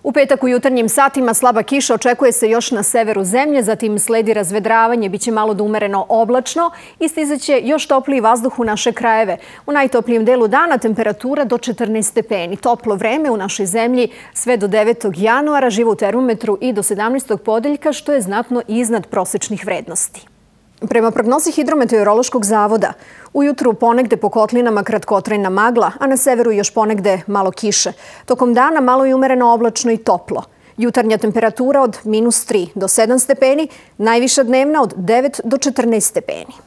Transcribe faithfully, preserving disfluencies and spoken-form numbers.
U petak u jutarnjim satima slaba kiša očekuje se još na severu zemlje, zatim sledi razvedravanje, biće malo do umereno oblačno i stizaće još topliji vazduh u naše krajeve. U najtoplijem delu dana temperatura do četrnaest stepeni. Toplo vreme u našoj zemlji sve do devetog januara, živo u termometru i do sedamnaestog podeljka, što je znatno iznad prosečnih vrednosti. Prema prognozi Hidrometeorološkog zavoda, ujutru ponegde po kotlinama kratkotrajna magla, a na severu još ponegde malo kiše. Tokom dana malo i umereno oblačno i toplo. Jutarnja temperatura od minus tri do sedam stepeni, najviša dnevna od devet do četrnaest stepeni.